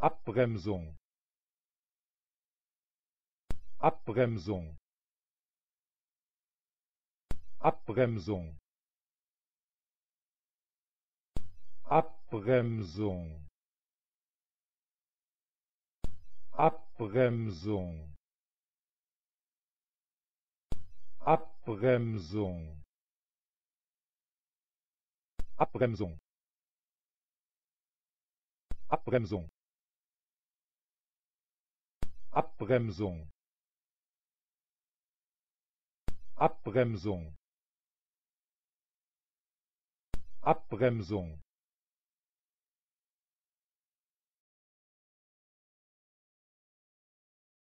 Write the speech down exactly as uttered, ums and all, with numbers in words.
Abbremsung, Abbremsung, Abbremsung, Abbremsung, Abbremsung, Abbremsung, Abbremsung, Abbremsung, Abbremsung, Abbremsung, Abbremsung,